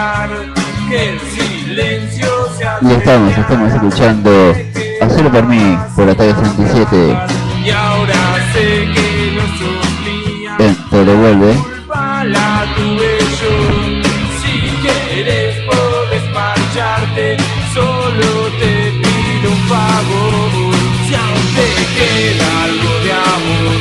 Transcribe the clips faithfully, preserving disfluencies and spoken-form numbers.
Y estamos, estamos escuchando Hacerlo por mí, por Ataque treinta y siete. En Todo Vuelve. Solo te pido un favor, si aún te queda algo de amor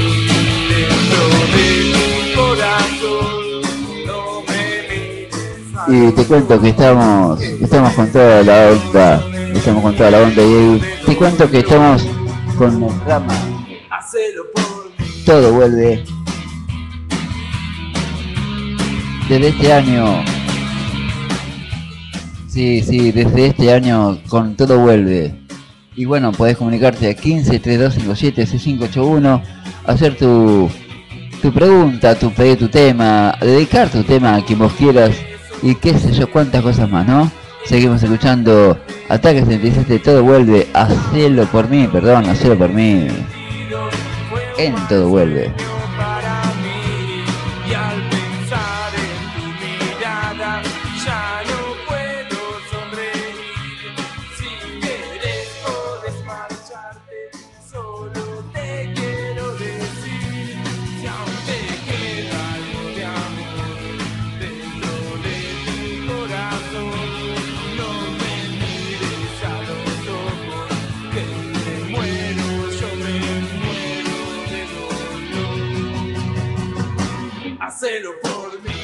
dentro de tu corazón, no me mires. Y te cuento que estamos, estamos con toda la onda, estamos con toda la onda y te cuento que estamos con el drama. Todo Vuelve. Desde este año. Sí, sí, desde este año con Todo Vuelve. Y bueno, podés comunicarte a quince, treinta y dos cincuenta y siete, sesenta y cinco ochenta y uno, hacer tu, tu pregunta, tu pedir tu tema, dedicar tu tema a quien vos quieras y qué sé yo, cuántas cosas más, ¿no? Seguimos escuchando Ataque treinta y siete, Todo Vuelve, hacelo por mí, perdón, hacelo por mí. En Todo Vuelve. Hacelo por mí.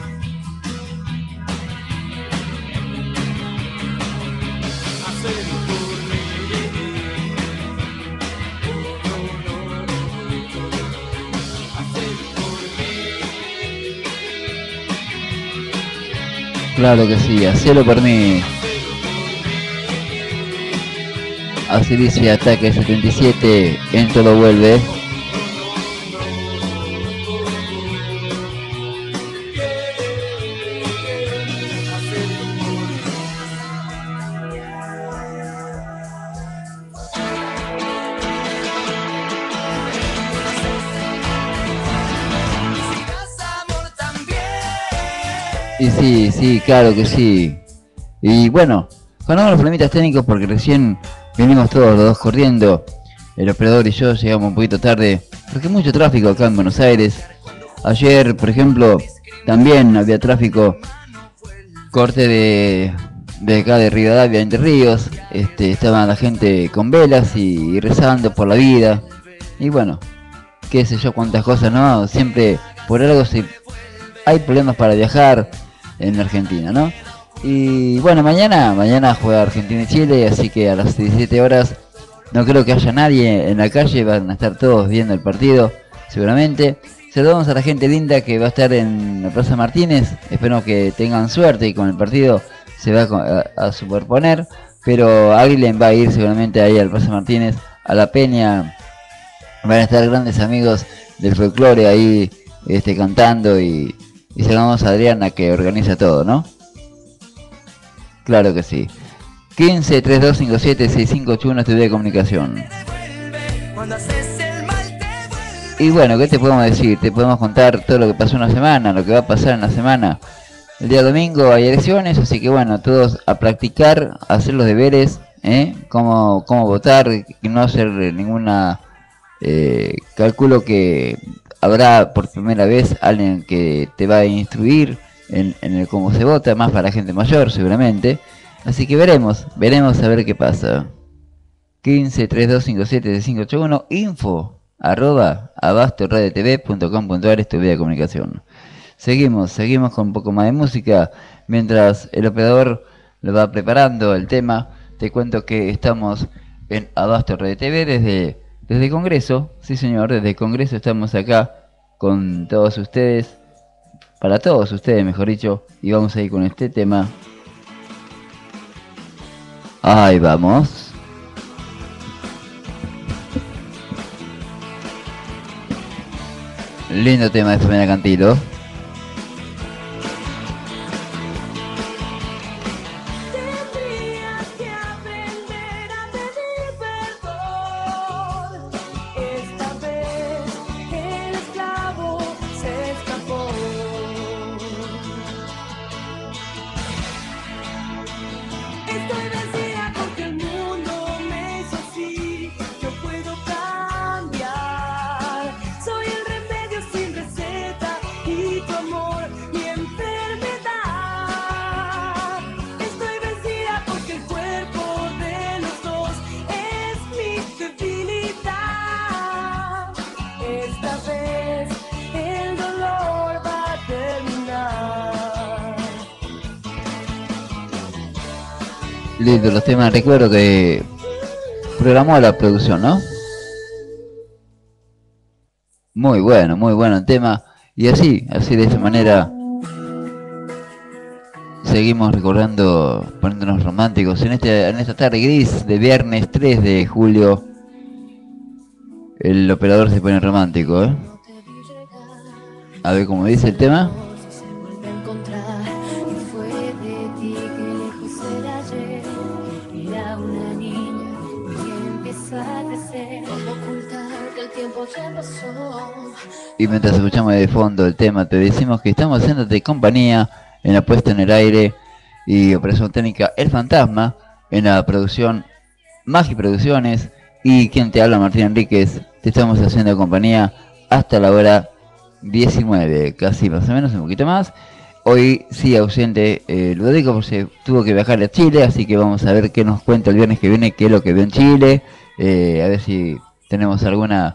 Hacelo por mí. Oh, no, no, no. Hacelo por mí. Claro que sí, hacelo por mí. Así dice Ataque setenta y siete, en Todo Vuelve. Y sí, sí, claro que sí. Y bueno, con los problemitas técnicos porque recién venimos todos los dos corriendo. El operador y yo llegamos un poquito tarde porque hay mucho tráfico acá en Buenos Aires. Ayer, por ejemplo, también había tráfico, corte de, de acá de Rivadavia, Entre Ríos. Este, estaba la gente con velas y, y rezando por la vida. Y bueno, qué sé yo, cuántas cosas, ¿no? Siempre por algo se, hay problemas para viajar en Argentina, ¿no? Y bueno, mañana mañana juega Argentina y Chile, así que a las diecisiete horas no creo que haya nadie en la calle, van a estar todos viendo el partido, seguramente. Saludamos a la gente linda que va a estar en la Plaza Martínez, espero que tengan suerte y con el partido se va a, a superponer, pero alguien va a ir seguramente ahí al Plaza Martínez, a la Peña, van a estar grandes amigos del folclore ahí este, cantando y... Y saludamos a Adriana que organiza todo, ¿no? Claro que sí. quince, treinta y dos cincuenta y siete, sesenta y cinco ochenta y uno, estudio de comunicación. Y bueno, ¿qué te podemos decir? Te podemos contar todo lo que pasó en la semana, lo que va a pasar en la semana. El día domingo hay elecciones, así que bueno, todos a practicar, a hacer los deberes, ¿eh? Cómo, cómo votar, no hacer ninguna... Eh, calculo que... habrá por primera vez alguien que te va a instruir en, en el cómo se vota, más para gente mayor seguramente. Así que veremos, veremos a ver qué pasa. quince, treinta y dos cincuenta y siete, sesenta y cinco ochenta y uno, info arroba abasto radio t v punto com punto a r, tu vida de comunicación. Seguimos, seguimos con un poco más de música. Mientras el operador lo va preparando el tema, te cuento que estamos en Abasto Radio T V desde... Desde Congreso, sí señor, desde Congreso estamos acá con todos ustedes, para todos ustedes mejor dicho, y vamos a ir con este tema. Ahí vamos. Lindo tema de Fabiana Cantilo. Lindo los temas. Recuerdo que programó la producción, ¿no? Muy bueno, muy bueno el tema. Y así, así de esta manera seguimos recordando, poniéndonos románticos en este, en esta tarde gris de viernes tres de julio. El operador se pone romántico, ¿eh? A ver cómo dice el tema. Y mientras escuchamos de fondo el tema, te decimos que estamos haciéndote compañía en la puesta en el aire y operación técnica El Fantasma, en la producción Magi Producciones, y quien te habla, Martín Enríquez. Te estamos haciendo compañía hasta la hora diecinueve, casi más o menos, un poquito más. Hoy sí ausente eh, Ludovico, porque tuvo que viajar a Chile, así que vamos a ver qué nos cuenta el viernes que viene, qué es lo que vio en Chile, eh, a ver si tenemos alguna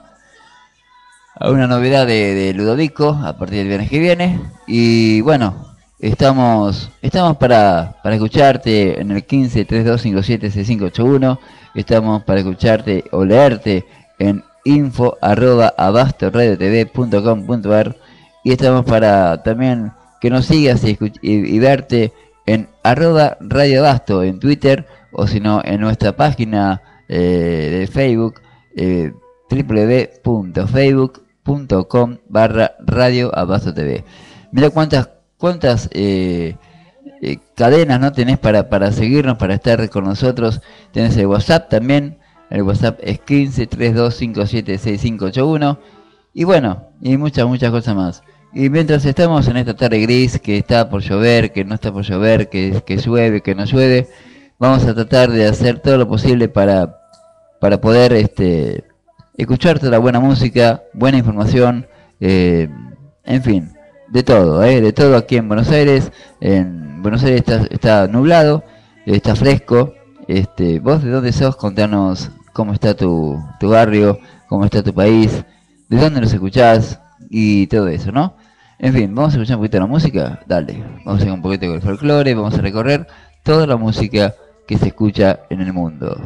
alguna novedad de, de Ludovico a partir del viernes que viene. Y bueno, estamos estamos para, para escucharte en el quince, treinta y dos, cincuenta y siete, sesenta y cinco ochenta y uno. Estamos para escucharte o leerte en info arroba abastoradiotv punto com punto ar. Y estamos para también que nos sigas y, y, y verte en arroba Radio Abasto en Twitter, o si no en nuestra página eh, de Facebook, eh, w w w punto facebook punto com barra Radio Abasto T V. Mira cuántas cuántas eh, eh, cadenas no tenés para, para seguirnos, para estar con nosotros. Tenés el WhatsApp también. El WhatsApp es quince, treinta y dos, cincuenta y siete, sesenta y cinco ochenta y uno. Y bueno, y muchas, muchas cosas más. Y mientras estamos en esta tarde gris, que está por llover, que no está por llover, que, que llueve, que no llueve, vamos a tratar de hacer todo lo posible para, para poder este, escuchar toda la buena música, buena información, eh, en fin, de todo, eh, de todo aquí en Buenos Aires. En Buenos Aires está, está nublado, está fresco. Este, vos de dónde sos, contanos cómo está tu, tu barrio, cómo está tu país, de dónde nos escuchás y todo eso, ¿no? En fin, vamos a escuchar un poquito de la música, dale, vamos a ir un poquito con el folclore, vamos a recorrer toda la música que se escucha en el mundo.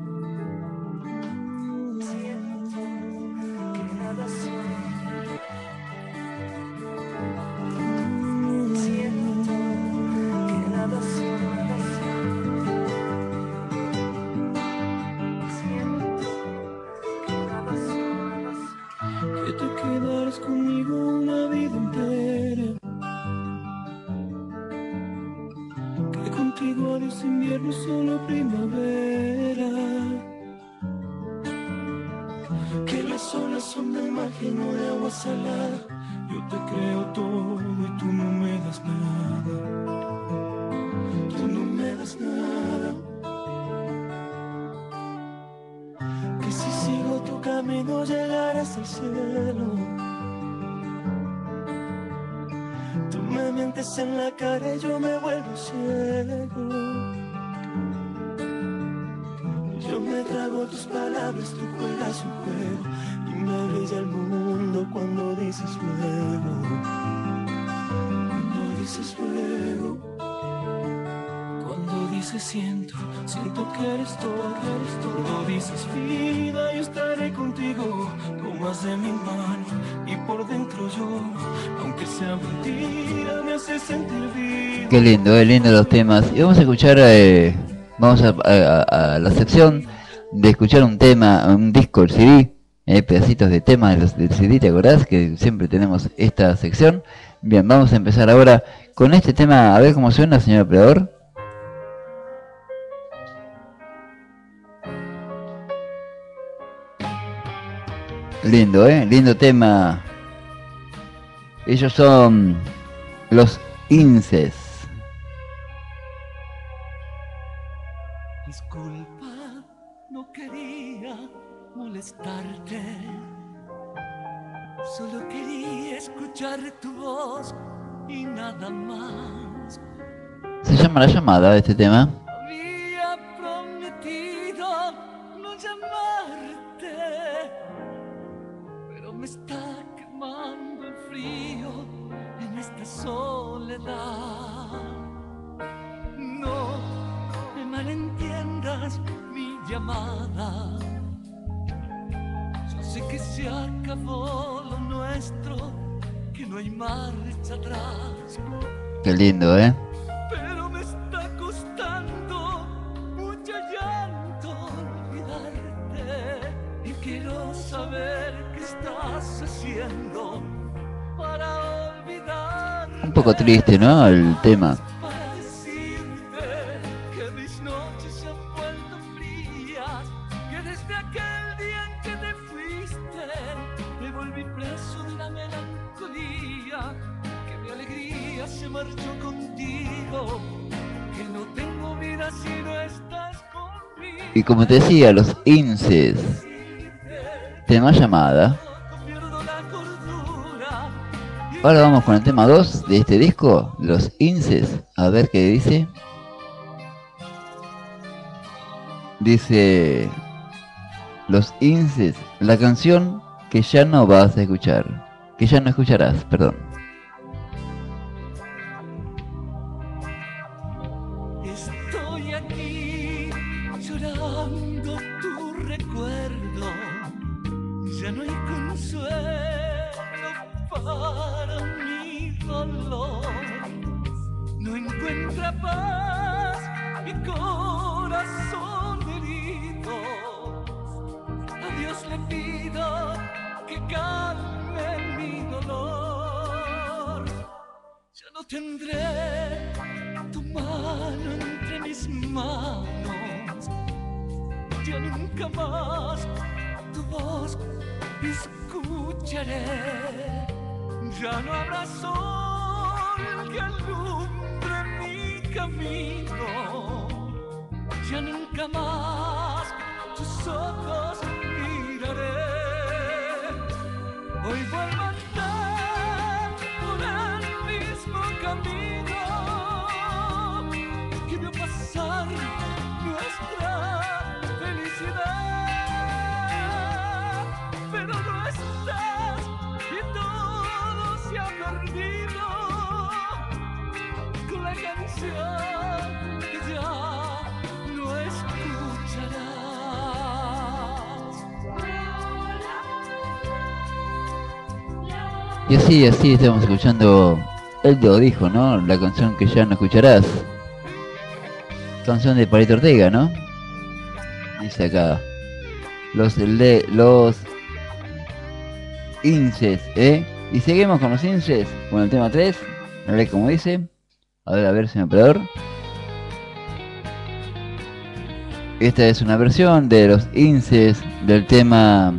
Qué lindo, eh, lindo los temas. Y vamos a escuchar, eh, vamos a, a, a la sección de escuchar un tema, un disco, el C D, eh, pedacitos de temas de los, del C D, ¿te acordás? Que siempre tenemos esta sección. Bien, vamos a empezar ahora con este tema, a ver cómo suena, señor operador. Lindo, eh, lindo tema. Ellos son los Inces. Disculpa, no quería molestarte. Solo quería escuchar tu voz y nada más. Se llama La Llamada, este tema. Había prometido no llamarte, pero me está quemando el frío en esta soledad. No me malentiendas, ignoras mi llamada. Yo sé que se acabó lo nuestro, que no hay marcha atrás. Qué lindo, ¿eh? Pero me está costando mucho llanto olvidarte. Y quiero saber qué estás haciendo para olvidarte. Un poco triste, ¿no? El tema. Para decirte que mis noches se han vuelto frías, que desde aquel día en que te fuiste me volví preso de la melancolía, que mi alegría se marchó contigo, que no tengo vida si no estás conmigo. Y como te decía, los Inces. Tema llamada. Pierdo la cordura. Ahora vamos con el tema dos de este disco, los Inces. A ver qué dice. Dice... Los Inces, la canción que ya no vas a escuchar. Que ya no escucharás, perdón. Estoy aquí llorando tu recuerdo. Ya no hay consuelo para mi dolor. No encuentra paz mi corazón herido. A Dios le pido que calme mi dolor. Ya no tendré tu mano entre mis manos. Ya nunca más tu voz escucharé. Ya no habrá sol que alumbre mi camino. Ya nunca más tus ojos miraré. Hoy vuelvo a andar por el mismo camino que vio pasar nuestra felicidad. Pero no estás y todo se ha perdido con la canción que ya no escucharás. Y así, así estamos escuchando. Él lo dijo, ¿no? La canción que ya no escucharás. Canción de Palito Ortega, ¿no? Dice acá. Los le, los Inces, ¿eh? Y seguimos con los Inces, con el tema tres. A ver cómo dice. A ver, a ver, señor operador. Esta es una versión de los Inces del tema...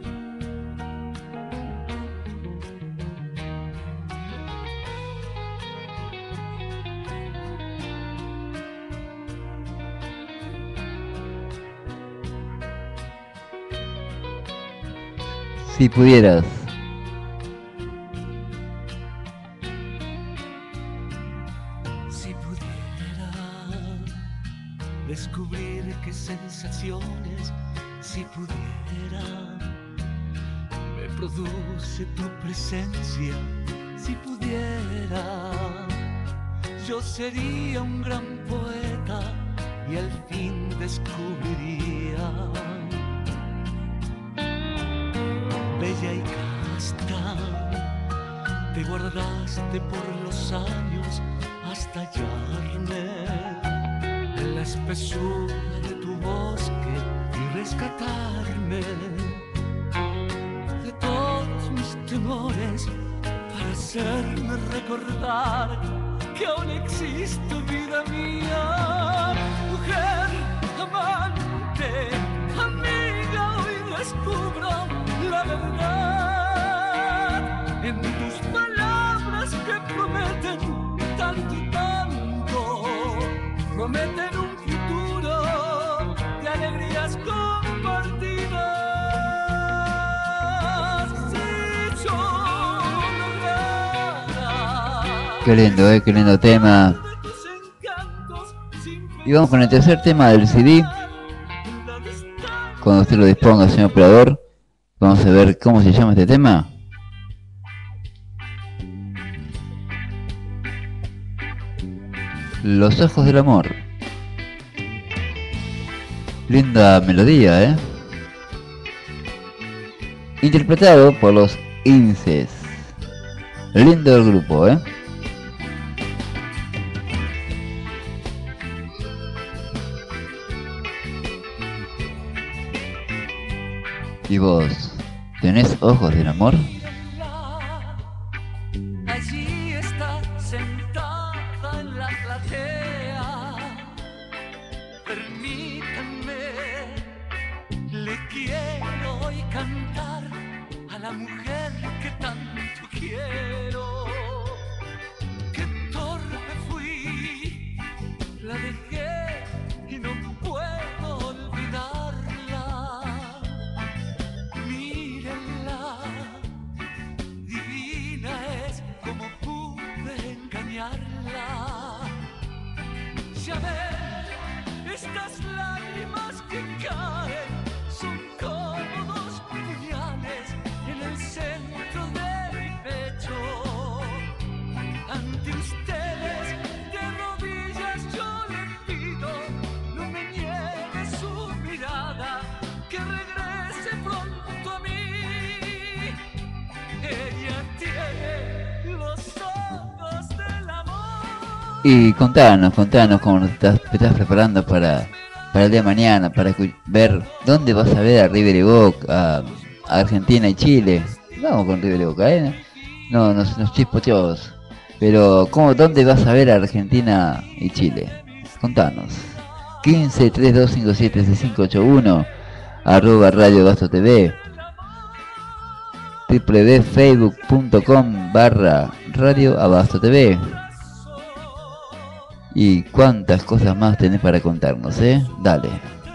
Si pudieras. Si pudiera descubrir qué sensaciones, si pudiera, me produce tu presencia, si pudiera, yo sería un gran poeta y al fin descubriría. Bella y casta, te guardaste por los años hasta hallarme en la espesura de tu bosque y rescatarme de todos mis temores para hacerme recordar que aún existo, vida mía, mujer, amante, amiga. Hoy descubro la verdad en tus palabras que prometen tanto y tanto, prometen un futuro de alegrías compartidas. Si yo lograra Qué lindo, eh, qué lindo tema. de tus encantos sin Y vamos con el tercer tema del C D. pensar en la distancia. Cuando usted lo disponga, señor operador. Vamos a ver cómo se llama este tema. Los ojos del amor. Linda melodía, ¿eh? Interpretado por los Inces. Lindo el grupo, ¿eh? ¿Y vos? ¿Tenés ojos del amor? Allí está sentada en la platea. Permítanme, le quiero hoy cantar a la mujer que tanto quiero. Qué torpe fui, la dejé y no puedo olvidarla. Mírenla, divina es, como pude engañarla. Ya ven, estas lágrimas que caen son como dos puñales en el centro de mi pecho. Ante ustedes, de rodillas yo le pido, no me niegue su mirada, que regrese pronto a mí. Ella tiene los ojos del amor. Y contanos, contanos cómo te estás, te estás preparando para, para el día de mañana, para ver dónde vas a ver a River y Boca, a, a Argentina y Chile. Vamos con River y Boca, ¿eh? No, nos, nos chispoteos. Pero, ¿cómo, dónde vas a ver a Argentina y Chile? Contanos. quince, treinta y dos cincuenta y siete, sesenta y cinco ochenta y uno, arroba Radio Abasto T V, www.facebook.com barra Radio Abasto T V. Y cuántas cosas más tenés para contarnos, ¿eh? Dale.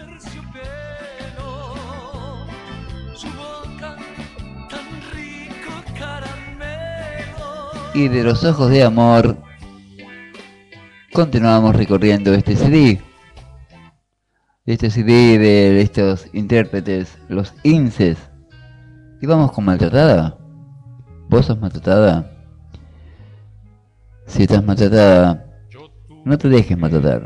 Y de los ojos de amor continuamos recorriendo este C D. Este C D de estos intérpretes, los Inces. Y vamos con Maltratada. ¿Vos sos maltratada? Si estás maltratada, no te dejes maltratar.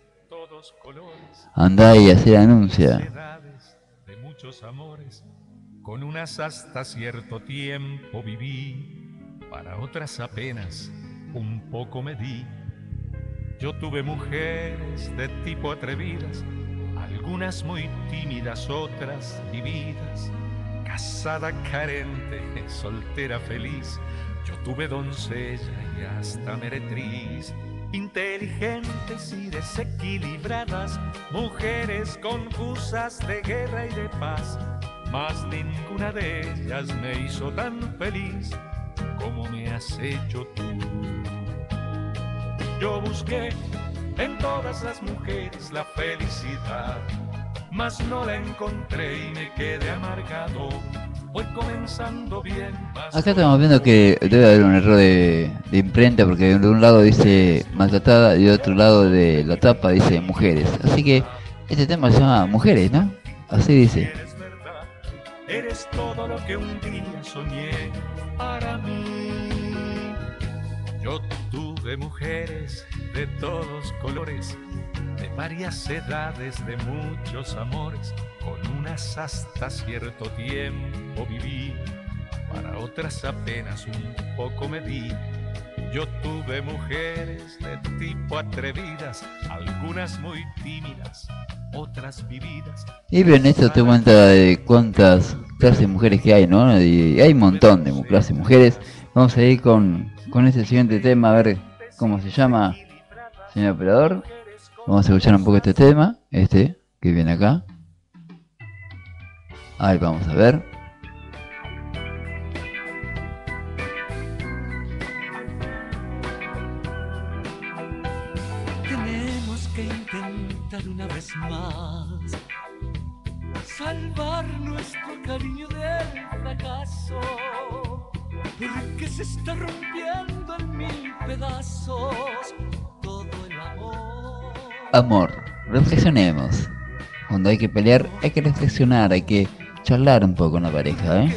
Andá y hacer anuncia. De muchos amores, con unas hasta cierto tiempo viví. Para otras apenas un poco me di. Yo tuve mujeres de tipo atrevidas, algunas muy tímidas, otras vividas. Casada, carente, soltera, feliz. Yo tuve doncella y hasta meretriz. Inteligentes y desequilibradas, mujeres confusas de guerra y de paz. Mas ninguna de ellas me hizo tan feliz como me has hecho tú. Yo busqué en todas las mujeres la felicidad, mas no la encontré y me quedé amargado. Voy comenzando bien. Acá estamos viendo que debe haber un error de, de imprenta, porque de un lado dice maltratada y de otro lado de la tapa dice mujeres. Así que este tema se llama Mujeres, ¿no? Así dice. Eres verdad, eres todo lo que un día soñé para mí. Yo tuve mujeres de todos colores, de varias edades, de muchos amores. Con unas hasta cierto tiempo viví, para otras apenas un poco me di. Yo tuve mujeres de tipo atrevidas, algunas muy tímidas, otras vividas. Y bien, esto te cuenta de cuántas clases de mujeres que hay, ¿no? Y hay un montón de clases de mujeres. Vamos a ir con, con este siguiente tema, a ver cómo se llama, señor operador. Vamos a escuchar un poco este tema, este que viene acá. Ahí vamos a ver. Tenemos que intentar una vez más salvar nuestro cariño del fracaso, porque se está rompiendo en mil pedazos todo el amor. Amor, reflexionemos. Cuando hay que pelear, hay que reflexionar, hay que charlar un poco con la pareja, ¿eh?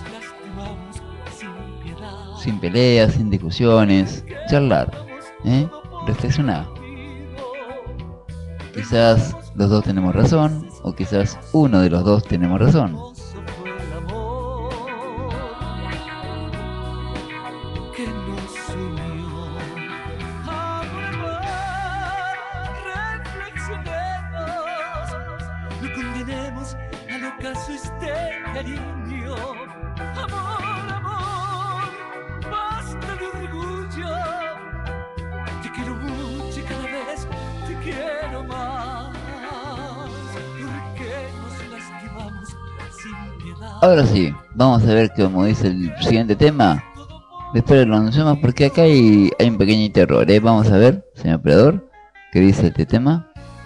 Sin peleas, sin discusiones, charlar, ¿eh? Reflexionar. Quizás los dos tenemos razón, o quizás uno de los dos tenemos razón. Hermoso fue el amor que nos unió. Amor, reflexionemos, no condenemos al ocaso este cariño. Amor, amor, basta de orgullo. Te quiero mucho y cada vez te quiero más. Porque nos lastimamos sin piedad. Ahora sí, vamos a ver cómo dice el siguiente tema. Después lo anunciamos porque acá hay, hay un pequeño error, ¿eh? Vamos a ver, señor operador, qué dice este tema.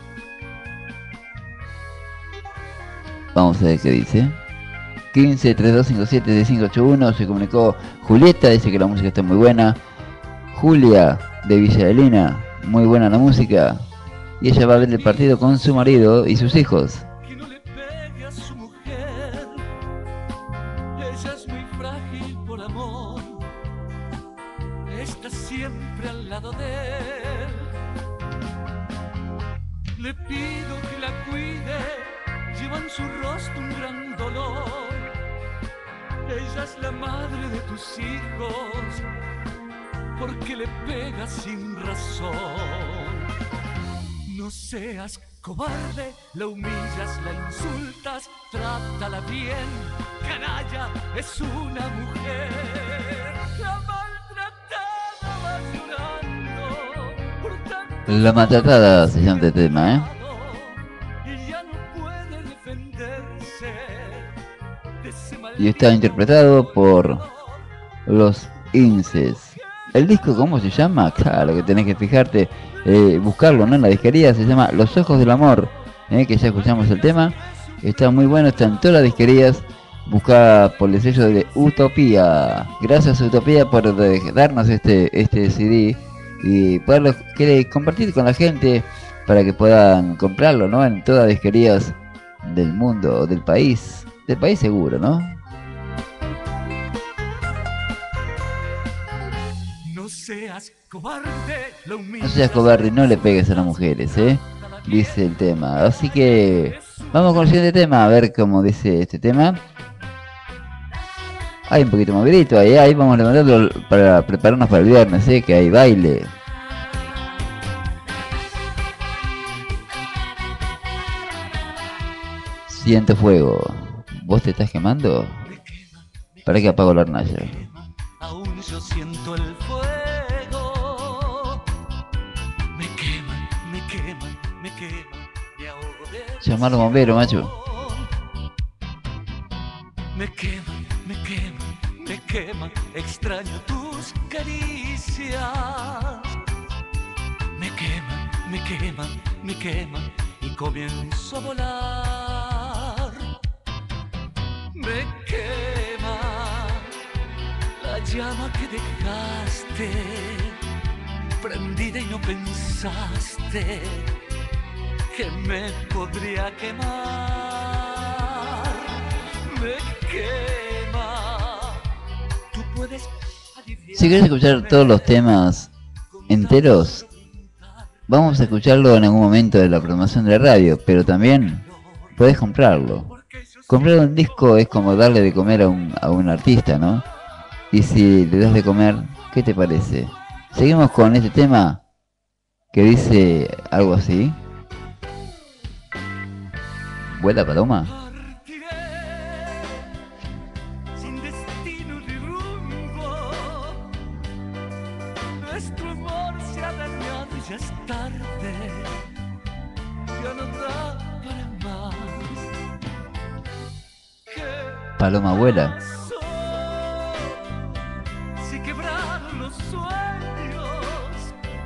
Vamos a ver qué dice. quince, treinta y dos, cincuenta y siete, diez cinco ocho uno. Se comunicó Julieta, dice que la música está muy buena. Julia de Villa Adelina, muy buena la música. Y ella va a ver el partido con su marido y sus hijos. Que no le pegue a su mujer. Ella es muy frágil por amor. Está siempre al lado de él. Le pido que la cuide. Lleva en su rostro un gran dolor. Ella es la madre de tus hijos. Porque le pega sin razón. No seas cobarde, la humillas, la insultas, trátala bien, canalla, es una mujer. La maltratada va llorando por tanto La maltratada se llama este tema, ¿eh? y ya no puede defenderse de ese Y está interpretado por los Inces. ¿El disco cómo se llama? Claro que tenés que fijarte, eh, buscarlo, ¿no? En la disquería se llama Los Ojos del Amor, ¿eh? Que ya escuchamos el tema. Está muy bueno, está en todas las disquerías. Busca por el sello de Utopía. Gracias Utopía por darnos este, este C D y poderlo querer compartir con la gente para que puedan comprarlo, ¿no? En todas las disquerías del mundo, del país. Del país seguro, ¿no? No seas cobarde, la No seas cobarde, no le pegues a las mujeres, ¿eh? Dice el tema. Así que vamos con el siguiente tema, a ver cómo dice este tema. Hay un poquito más grito ahí, ahí vamos levantando para prepararnos para el viernes, ¿eh? Que hay baile. Siento fuego. ¿Vos te estás quemando? ¿Para qué apago la hornalla? Aún yo siento el fuego. Me queman, me queman, me queman. Me ahogo de Llamar a los bomberos, macho. Me queman, me queman, me queman. Extraño tus caricias. Me queman, me queman, me queman. Y comienzo a volar. Me quema la llama que dejaste prendida y no pensaste que me podría quemar. Me quema. Tú puedes aliviar. Si querés escuchar todos los temas enteros, vamos a escucharlo en algún momento de la programación de la radio, pero también podés comprarlo. Comprar un disco es como darle de comer a un, a un artista, ¿no? Y si le das de comer, ¿qué te parece? Seguimos con este tema que dice algo así. ¿Vuela paloma? Partiré sin destino ni rumbo. Nuestro amor se ha dañado y ya es tarde. Ya no da para más. ¿Qué Paloma vuela. pasó? Si quebraron los sueños.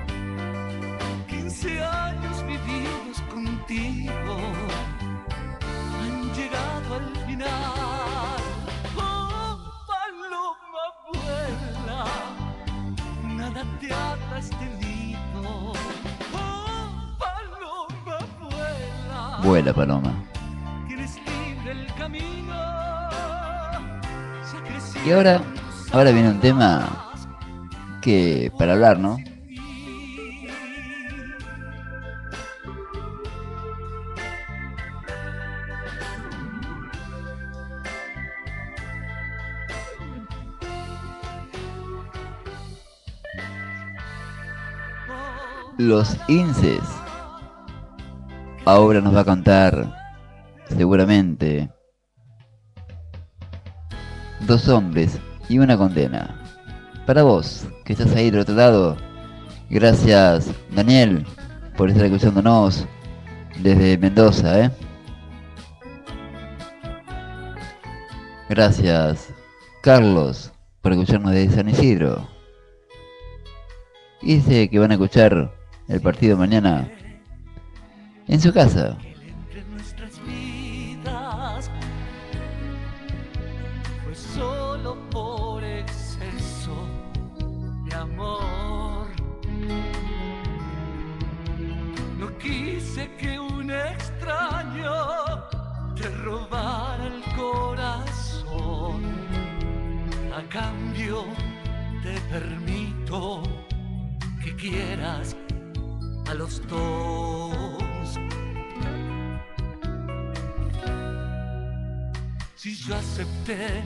Quince años vividos contigo han llegado al final. Oh, paloma vuela, nada te ata a este nido. Oh, paloma vuela, Vuela paloma. tienes libre el camino. Se ha crecido Y ahora, ahora viene un tema que para hablar, ¿no? Los Inces. Ahora nos va a contar, seguramente, dos hombres y una condena. Para vos, que estás ahí del otro lado, gracias, Daniel, por estar escuchándonos desde Mendoza, ¿eh? Gracias, Carlos, por escucharnos desde San Isidro. Y dice que van a escuchar el partido mañana en su casa. Entre nuestras vidas fue solo por exceso de amor. No quise que un extraño te robara el corazón. A cambio te permito que quieras a los dos. Si yo acepté,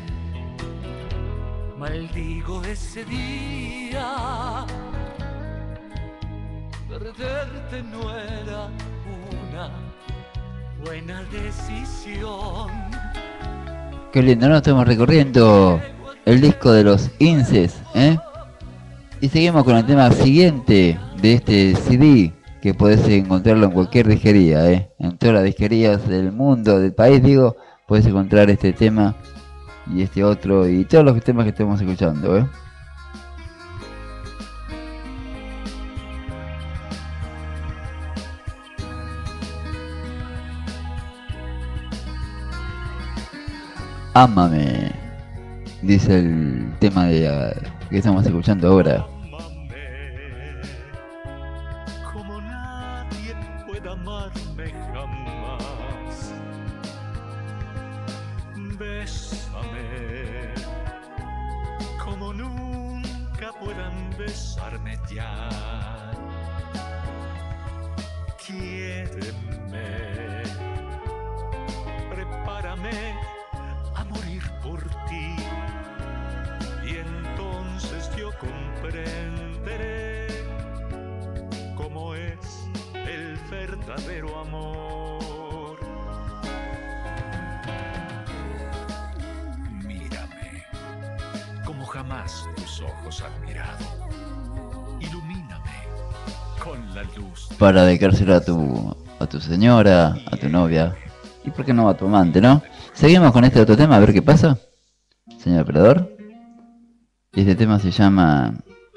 maldigo ese día. Perderte no era una buena decisión. Qué lindo, ¿no? Estamos recorriendo el disco de los Inces, ¿eh? Y seguimos con el tema siguiente de este C D, que podés encontrarlo en cualquier disquería, ¿eh? En todas las disquerías del mundo, del país, digo, podés encontrar este tema y este otro y todos los temas que estamos escuchando, ¿eh? Ámame, dice el tema de, uh, que estamos escuchando ahora. Ámame como nadie puede amarme jamás. Bésame como nunca puedan besarme ya. Quiéreme, prepárame a morir por ti, y entonces yo comprenderé cómo es el verdadero amor. Mírame como jamás tus ojos han mirado. Ilumíname con la luz de... Para dedicárselo a tu, a tu señora, a tu novia y por qué no a tu amante, ¿no? Seguimos con este otro tema, a ver qué pasa, señor operador. Este tema se llama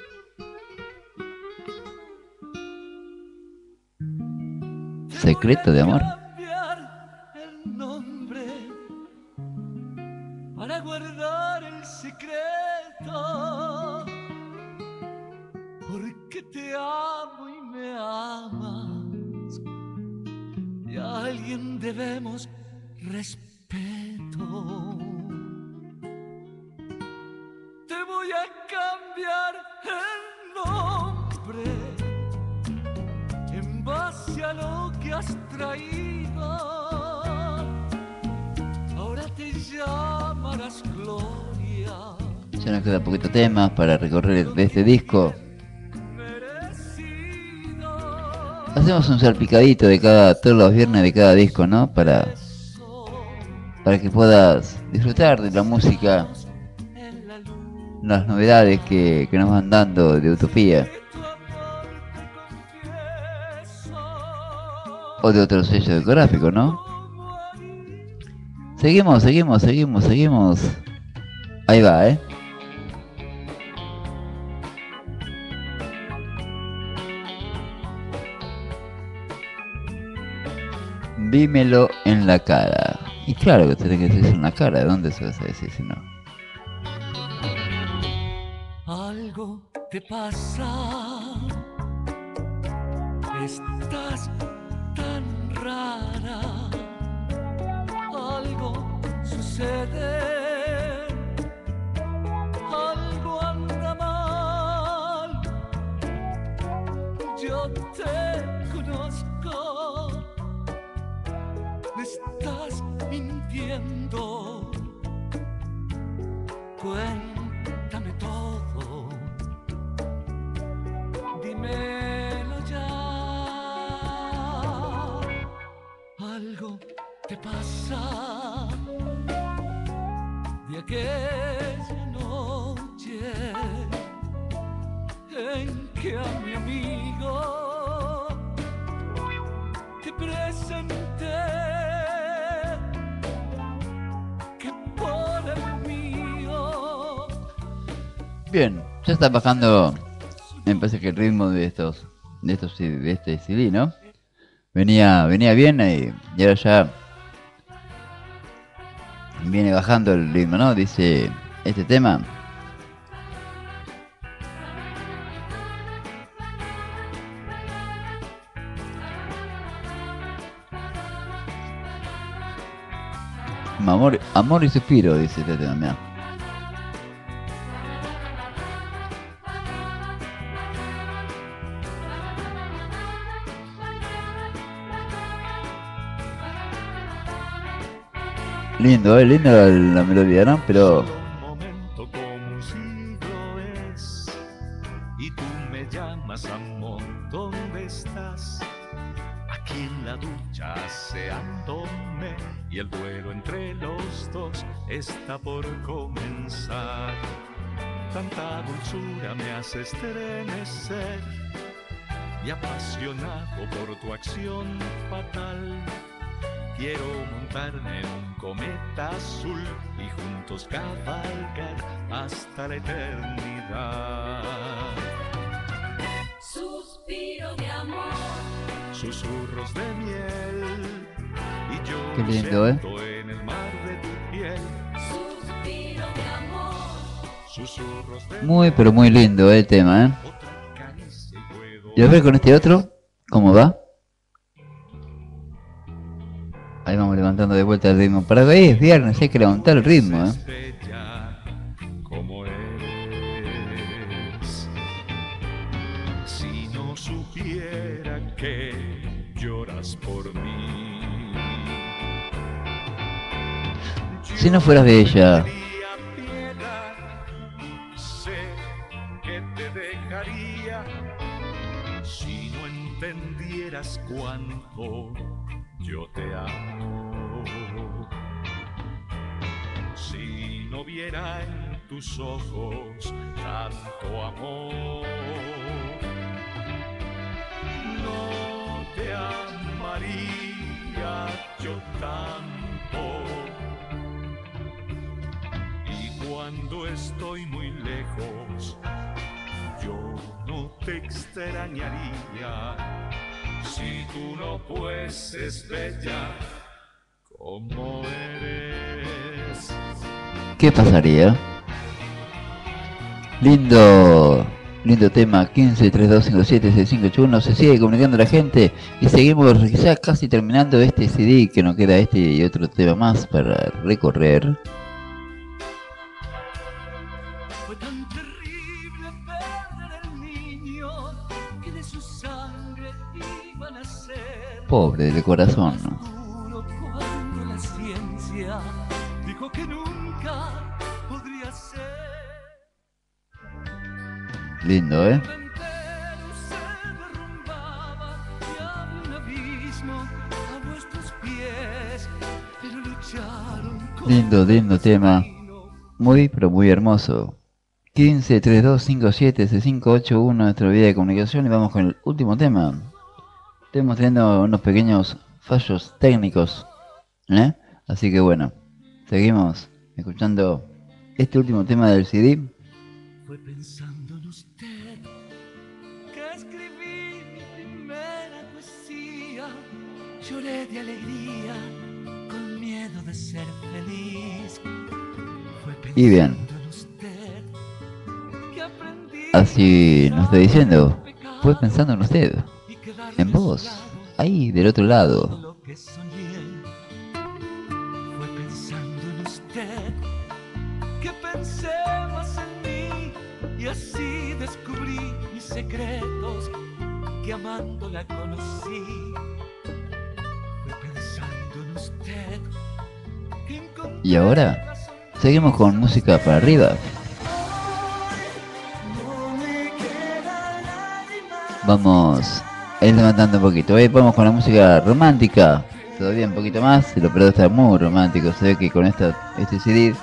Secreto de Amor. Cambiar el nombre para guardar el secreto, porque te amo y me amas, y a alguien debemos respeto. Te voy a cambiar el nombre en base a lo que has traído. Ahora te llamarás Gloria. Ya nos queda poquito temas para recorrer de este disco. Merecido. Hacemos un salpicadito de cada, todos los viernes de cada disco, ¿no? Para, para que puedas disfrutar de la música, En la luz las novedades que, que nos van dando de Utopía de tu amor te confieso. o de otro sello discográfico, ¿no? Como ahí Seguimos, seguimos, seguimos, seguimos. Ahí va, ¿eh? Dímelo en la cara. Y claro que tenés que decir en la cara. ¿De dónde se vas a decir si no? algo te pasa, estás tan rara, algo sucede, algo anda mal, yo te conozco, me estás mintiendo, cuéntame todo, dímelo ya. Bien, ya está bajando, me parece que el ritmo de estos, de estos, de este C D, ¿no? Venía, venía bien y, y ahora ya viene bajando el ritmo, ¿no? Dice este tema. Amor, amor y suspiro, dice este tema, mirá. Lindo, eh, lindo la, la melodía, ¿no? Pero Un momento como un siglo es, y tú me llamas amor, ¿dónde estás? Aquí en la ducha aseándome, y el duelo entre los dos está por comenzar. Tanta dulzura me hace estremecer, y apasionado por tu acción fatal, quiero montarme en un cometa azul y juntos cabalgar hasta la eternidad. Suspiro de amor, Susurros de miel, y yo Qué lindo, ¿eh? siento en el mar de tu piel. suspiro de amor, Susurros de muy, pero muy lindo eh, el tema, ¿eh? otra caricia y puedo Y a ver con este otro, ¿cómo va? Ahí vamos levantando de vuelta el ritmo. Para hoy es viernes, hay que levantar el ritmo, ¿eh? estrella como eres. Si no supiera que lloras por mí, Si no fueras de ella. tendría piedad, sé que te dejaría si no entendieras cuánto yo te amo. Si no viera en tus ojos tanto amor, no te amaría yo tanto. Y cuando estoy muy lejos, yo no te extrañaría. Si tú no fueses bella como eres. ¿Qué pasaría? Lindo, lindo tema. Quince, tres, dos, cinco, siete, seis, cinco, ocho, uno. Se sigue comunicando la gente y seguimos ya casi terminando este C D, que nos queda este y otro tema más para recorrer. Fue tan terrible perder el niño que de su sangre iba a nacer. Pobre de corazón. Oscuro cuando la ciencia dijo que nunca podría ser. Lindo, ¿eh? El mundo entero se derrumbaba y había un abismo a vuestros pies, pero lucharon con Lindo, lindo tema. Muy, pero muy hermoso. quince, tres, dos, cinco, siete, seis, cinco, ocho, uno, nuestra vía de comunicación y vamos con el último tema. Estamos teniendo unos pequeños fallos técnicos, ¿eh? Así que bueno, seguimos escuchando este último tema del C D. Fue pensando en usted que escribí mi primera poesía. Lloré de alegría con miedo de ser feliz. Fue pensando Y bien, en usted que aprendí así nos está diciendo, pecado fue pensando en usted, y quedar en vos, ahí del otro lado. lo que soñé. Fue pensando en usted que pensé más en mí y así descubrí mis secretos que amándola conocí. Fue pensando en usted que encontré Y ahora, la sonrisa. seguimos con música para arriba. No me queda lágrima. Vamos a ir levantando un poquito. Hoy vamos con la música romántica. Todavía un poquito más. El operador está muy romántico. Se ve que con esta, este C D,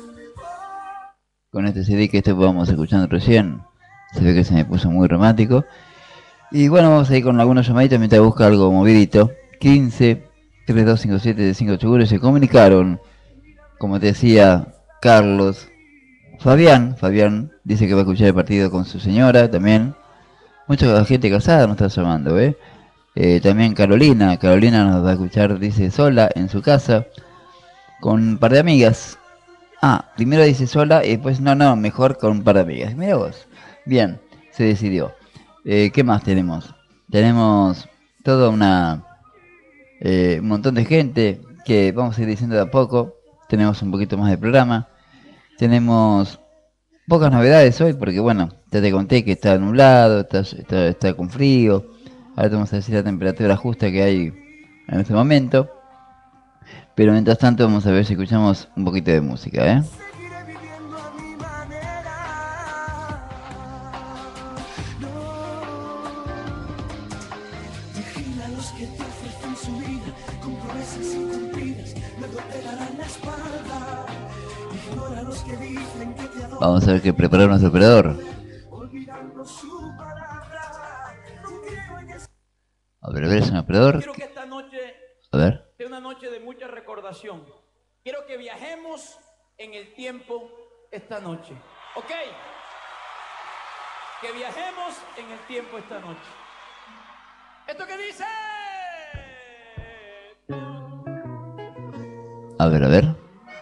con este C D que este vamos escuchando recién, se ve que se me puso muy romántico. Y bueno, vamos a ir con algunos llamaditos mientras busca algo movidito. quince, tres, dos, cinco, siete, cinco, ocho, uno. Se comunicaron, como te decía, Carlos, Fabián, Fabián dice que va a escuchar el partido con su señora también. Mucha gente casada nos está llamando, ¿eh? Eh, también Carolina, Carolina nos va a escuchar, dice, sola en su casa, con un par de amigas. Ah, primero dice sola y después, no, no, mejor con un par de amigas. Mira vos. Bien, se decidió. Eh, ¿Qué más tenemos? Tenemos toda una... Eh, un montón de gente que vamos a ir diciendo de a poco. Tenemos un poquito más de programa. Tenemos pocas novedades hoy porque, bueno, ya te conté que está nublado, está, está, está con frío. Ahora te vamos a decir la temperatura justa que hay en este momento. Pero mientras tanto vamos a ver si escuchamos un poquito de música, ¿eh? Seguiré viviendo a mi manera. No. Vigila a los que te ofrecen su vida con promesas incumplidas, luego te darán la espalda. Ignora a los que dicen que te adoran, Vamos a ver qué preparó nuestro operador. olvidando su palabra. No creo en ese... A ver, a ver, señor operador. Quiero que esta noche A ver. sea una noche de mucha recordación. Quiero que viajemos en el tiempo esta noche. ¿Ok? Que viajemos en el tiempo esta noche. ¿Esto qué dice? A ver, a ver.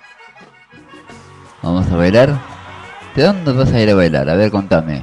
Vamos a bailar. ¿De dónde vas a ir a bailar? A ver, contame.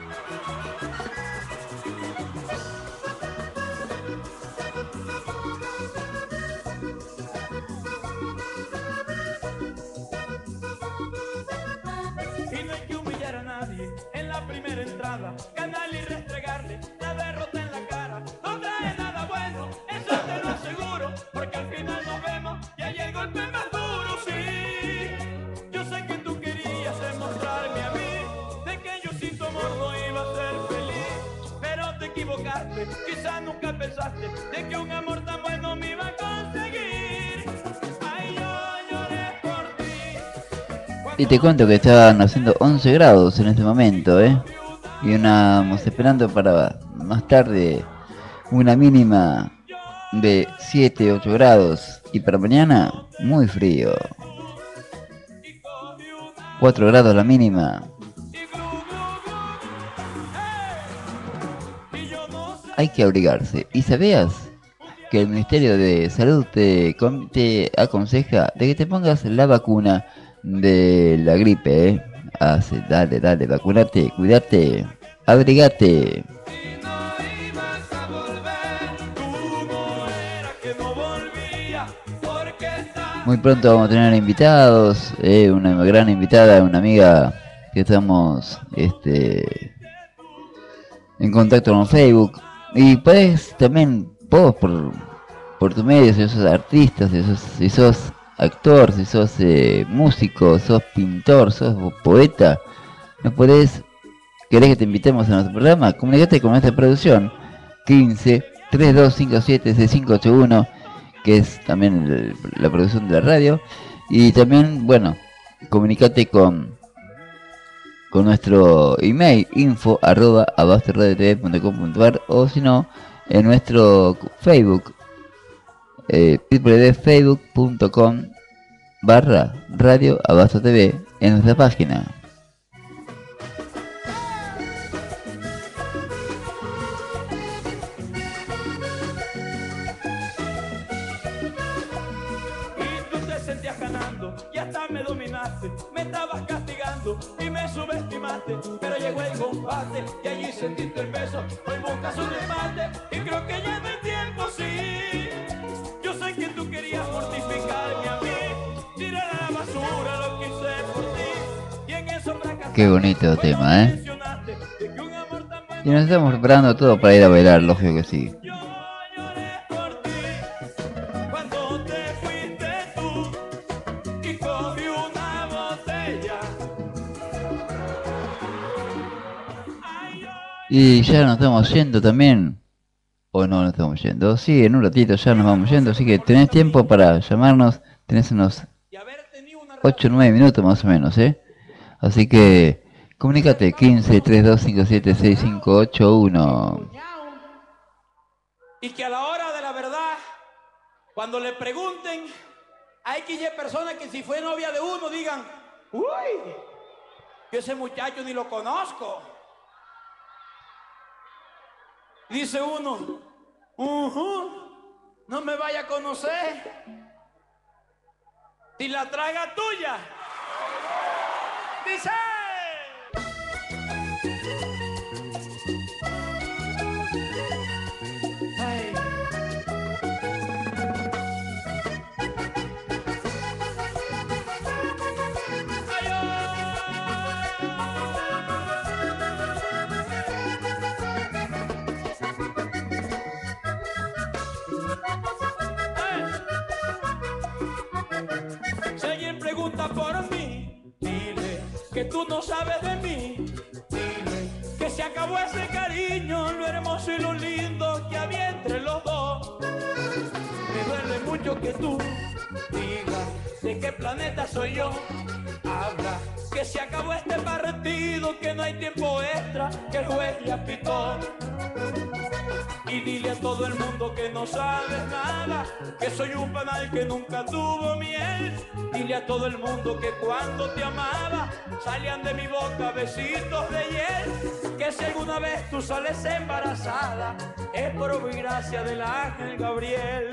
Y no hay que humillar a nadie en la primera entrada. Ganarle y restregarle la derrota en la cara. No trae nada bueno, eso te lo aseguro. Porque al final nos vemos y ahí el golpe más duro. Sí, yo sé que tú querías demostrarme a mí de que yo sin tu amor no iba a ser feliz. Pero te equivocaste, quizás nunca pensaste de que un amor tan bueno me iba a conseguir. Ay, yo lloré por ti. Y te cuento que estaban haciendo once grados en este momento, ¿eh? Y una, vamos esperando para más tarde una mínima de siete, ocho grados. Y para mañana, muy frío. cuatro grados la mínima. Hay que abrigarse. ¿Y sabías que el Ministerio de Salud te, con- te aconseja de que te pongas la vacuna de la gripe, ¿eh? Hace, dale, dale, vacunate, cuídate, abrigate. Muy pronto vamos a tener invitados, eh, una gran invitada, una amiga que estamos este, en contacto con Facebook. Y puedes también, vos por, por tu medio, si sos artista, si sos, si sos actor, si sos eh, músico, sos pintor, sos poeta, nos podés, querés que te invitemos a nuestro programa, comunicate con nuestra producción quince, treinta y dos cincuenta y siete, sesenta y cinco ochenta y uno, que es también el- la producción de la radio. Y también, bueno, comunicate con con nuestro email info arroba abasto radio t v punto com punto a r, o si no en nuestro Facebook eh, facebook punto com barra radio abasto tv, en nuestra página. Y tú te sentías ganando y hasta me dominaste, me estabas castigando y me subestimaste, pero llegó el combate y allí sentiste el beso, hoy buscas un empate y creo que ya no hay tiempo, sí. Yo sé que tú querías mortificarme a mí, tirar a la basura lo que hice por ti y en eso fracasaste. Qué bonito tema, ¿eh? Mencionaste de que un amor tan bueno Y nos estamos preparando todo para ir a bailar, lógico que sí. yo lloré por ti cuando te fuiste tú y cogí una botella. Ay, yo Y ya nos estamos yendo también. O no nos estamos yendo. Sí, en un ratito ya nos vamos yendo. Así que tenés tiempo para llamarnos. Tenés unos y haber tenido una ocho o nueve minutos más o menos, ¿eh? Así que comunícate quince, treinta y dos cincuenta y siete, sesenta y cinco ochenta y uno. y que a la hora de la verdad, cuando le pregunten a X Y personas que si fue novia de uno, digan, uy, Yo ese muchacho ni lo conozco. Dice uno, uh-huh, no me vaya a conocer. Si la traga tuya. Dice. Ay. Si alguien pregunta por mí, dile que tú no sabes de mí. Dile que se acabó ese cariño, lo hermoso y lo lindo que había entre los dos. Me duele mucho que tú digas de qué planeta soy yo. Habla que se acabó este partido, que no hay tiempo extra, que el juez ya pitó. Y dile a todo el mundo que no sabes nada, que soy un panal que nunca tuvo miel. Dile a todo el mundo que cuando te amaba salían de mi boca besitos de hiel. Que si alguna vez tú sales embarazada es por obra y gracia del ángel Gabriel.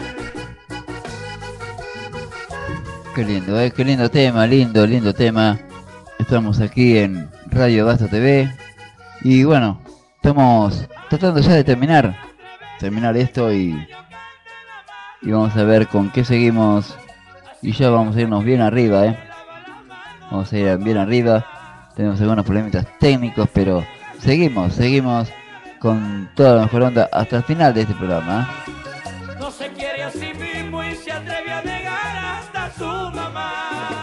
Qué lindo, eh, qué lindo tema, lindo, lindo tema. Estamos aquí en Radio Abasto T V y bueno, estamos tratando ya de terminar terminar esto y, y vamos a ver con qué seguimos y ya vamos a irnos bien arriba, eh. Vamos a ir bien arriba. Tenemos algunos problemitas técnicos, pero seguimos, seguimos con toda la mejor onda hasta el final de este programa, ¿eh? No se quiere a sí mismo y se atreve a negar hasta su mamá.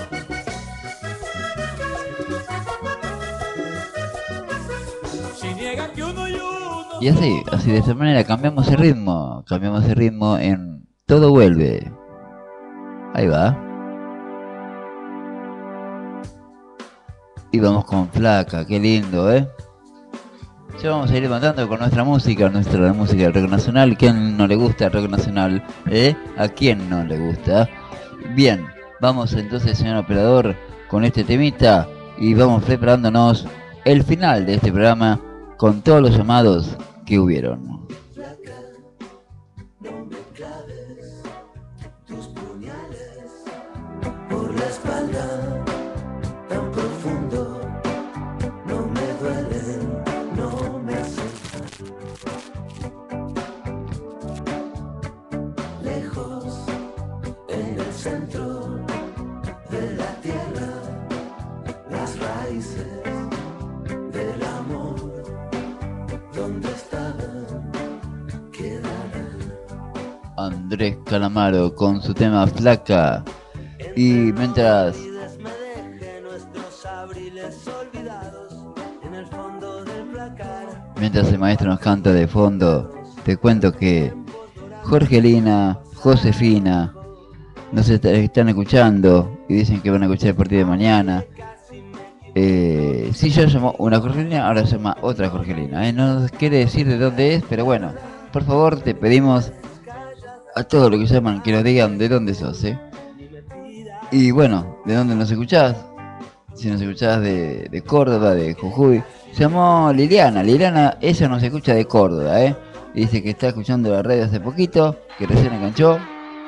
Si niega que uno y uno. Y así, así de esta manera cambiamos el ritmo, cambiamos el ritmo en Todo Vuelve. Ahí va. Y vamos con Flaca, qué lindo, ¿eh? Ya vamos a ir levantando con nuestra música, nuestra música del rock nacional. ¿Quién no le gusta el rock nacional? ¿Eh? ¿A quién no le gusta? Bien, vamos entonces, señor operador, con este temita y vamos preparándonos el final de este programa con todos los llamados que hubieron. No me claves tus puñales por la espalda tan profundo. No me duelen, no me hacen lejos en el centro de la tierra, las raíces del amor, donde estaban, quedarán. Andrés Calamaro con su tema Flaca. Y mientras Me deje nuestros abriles olvidados en el fondo del placar. mientras el maestro nos canta de fondo, te cuento que Jorgelina, Josefina nos est- están escuchando y dicen que van a escuchar a partir de mañana. Eh, sí, yo llamo una Jorgelina, ahora se llama otra Jorgelina, ¿eh? No nos quiere decir de dónde es, pero bueno, por favor te pedimos a todos los que llaman que nos digan de dónde sos, ¿eh? Y bueno, ¿de dónde nos escuchás? Si nos escuchás de, de Córdoba, de Jujuy. Se llamó Liliana, Liliana, ella nos escucha de Córdoba, ¿eh? Y dice que está escuchando la radio hace poquito, que recién enganchó.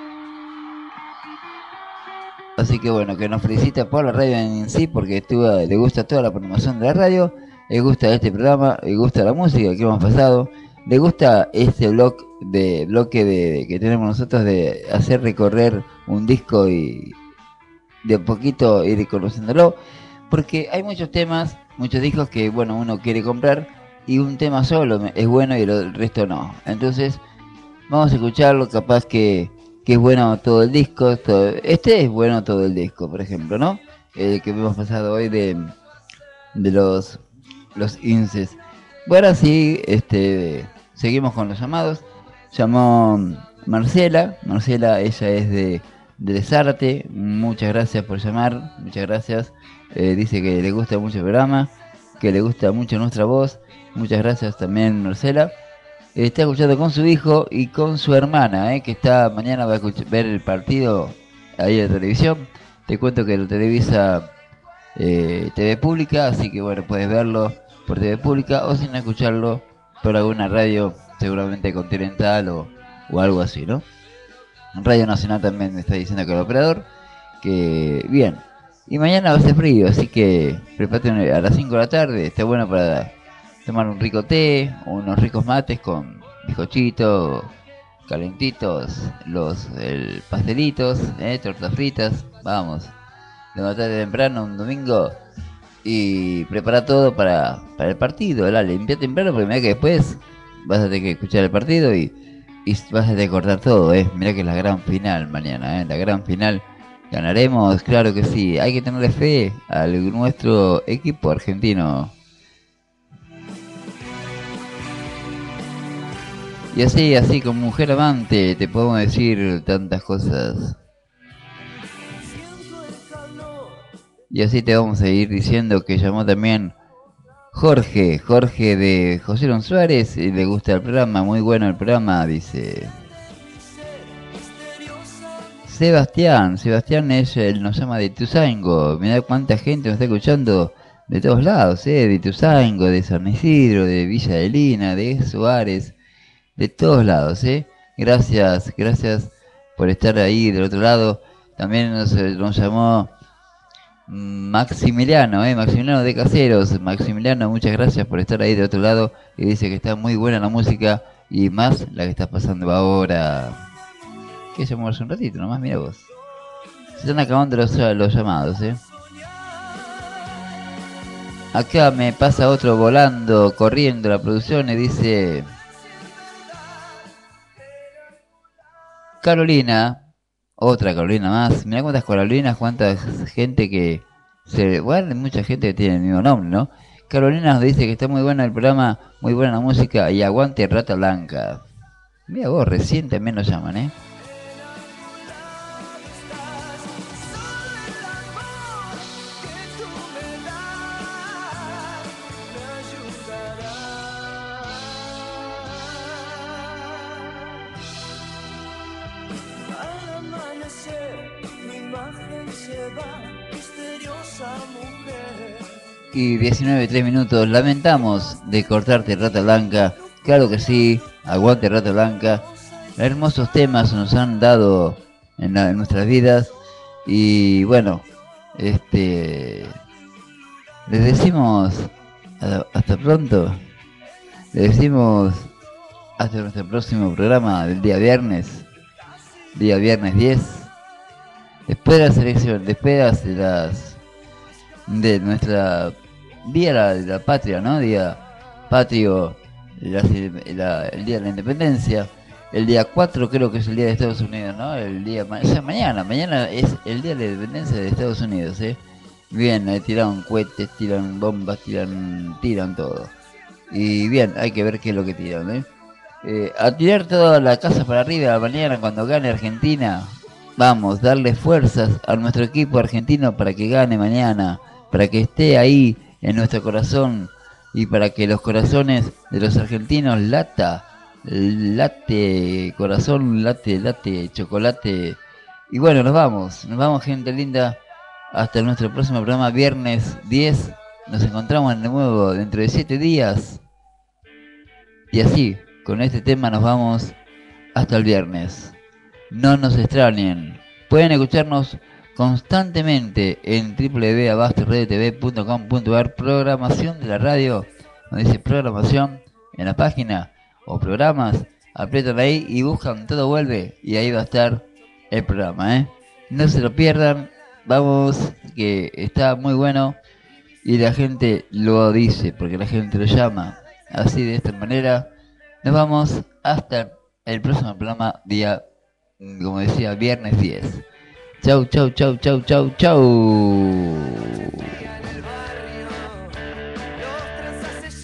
Así que bueno, que nos felicita por la radio en sí, porque estuvo, le gusta toda la programación de la radio, le gusta este programa, le gusta la música que hemos pasado, le gusta este blog de, bloque de, de- que tenemos nosotros de hacer recorrer un disco y de a poquito ir conociéndolo, porque hay muchos temas, muchos discos que bueno uno quiere comprar y un tema solo es bueno y el resto no. Entonces vamos a escucharlo, capaz que que es bueno todo el disco, todo, este es bueno todo el disco, por ejemplo, ¿no? El que hemos pasado hoy de, de los los inces. Bueno, sí, este, seguimos con los llamados. Llamó Marcela, Marcela, ella es de, de Zárate, muchas gracias por llamar, muchas gracias. Eh, dice que le gusta mucho el programa, que le gusta mucho nuestra voz, muchas gracias también Marcela. Está escuchando con su hijo y con su hermana, ¿eh? Que está mañana va a escuchar, ver el partido ahí en la televisión. Te cuento que lo televisa eh, T V Pública, así que bueno, puedes verlo por T V Pública o sin escucharlo por alguna radio, seguramente Continental o, o algo así, ¿no? Radio Nacional también me está diciendo que el operador, que bien. Y mañana va a ser frío, así que prepárate a las cinco de la tarde, está bueno para tomar un rico té, unos ricos mates con bizcochitos calentitos, los el, pastelitos, eh, tortas fritas, vamos. Levantate temprano un domingo y prepara todo para, para el partido, dale, limpia temprano porque mira que después vas a tener que escuchar el partido y, y vas a tener que cortar todo, eh. Mira que es la gran final mañana, eh, la gran final. ¿Ganaremos? Claro que sí. Hay que tenerle fe a nuestro equipo argentino. Y así, así como mujer amante, te podemos decir tantas cosas. Y así te vamos a ir diciendo que llamó también Jorge, Jorge de José Luis Suárez, y le gusta el programa, muy bueno el programa, dice. Sebastián, Sebastián es el nos llama de Ituzaingó. Mirá cuánta gente nos está escuchando de todos lados, eh, de Ituzaingó, de San Isidro, de Villa de Lina, de Suárez, de todos lados, eh. Gracias, gracias por estar ahí del otro lado. También nos, nos llamó Maximiliano, eh, Maximiliano de Caseros. Maximiliano, muchas gracias por estar ahí del otro lado. Y dice que está muy buena la música y más la que está pasando ahora. Que llamó hace un ratito nomás, mira vos. Se están acabando los, los llamados, eh. Acá me pasa otro volando, corriendo la producción y dice: Carolina, otra Carolina más. Mirá cuántas Carolinas, cuánta gente que se... Bueno, hay mucha gente que tiene el mismo nombre, ¿no? Carolina nos dice que está muy buena el programa, muy buena la música y aguante Rata Blanca. Mira vos, recién también nos llaman, ¿eh? Y diecinueve, tres minutos. Lamentamos de cortarte, Rata Blanca. Claro que sí, aguante Rata Blanca. Hermosos temas nos han dado en, la, en nuestras vidas. Y bueno, este les decimos hasta pronto. Les decimos hasta nuestro próximo programa del día viernes. Día viernes diez. Después de la selección, después de las de nuestra día la, de la patria, ¿no? Día patrio, la, la, el día de la independencia. El día cuatro creo que es el día de Estados Unidos, ¿no? El día, o sea, mañana, mañana es el día de la independencia de Estados Unidos, ¿eh? Bien, eh, tiran cohetes, tiran bombas, tiran, tiran todo. Y bien, hay que ver qué es lo que tiran, ¿eh? Eh, a tirar toda la casa para arriba mañana cuando gane Argentina. Vamos, darle fuerzas a nuestro equipo argentino para que gane mañana, para que esté ahí en nuestro corazón y para que los corazones de los argentinos lata, late, corazón, late, late, chocolate. Y bueno, nos vamos, nos vamos, gente linda, hasta nuestro próximo programa, viernes diez. Nos encontramos de nuevo dentro de siete días. Y así, con este tema nos vamos hasta el viernes. No nos extrañen. Pueden escucharnos constantemente en w w w punto abasto radio t v punto com punto a r. Programación de la radio, donde dice programación en la página o programas. Aprietan ahí y buscan Todo Vuelve y ahí va a estar el programa, ¿eh? No se lo pierdan. Vamos, que está muy bueno y la gente lo dice porque la gente lo llama. Así, de esta manera nos vamos hasta el próximo programa, día, como decía, viernes diez. Chau, chau, chau, chau, chau, chau.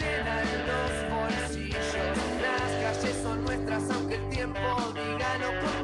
Los tranzas se llenan los bolsillos, las calles son nuestras aunque el tiempo diga no.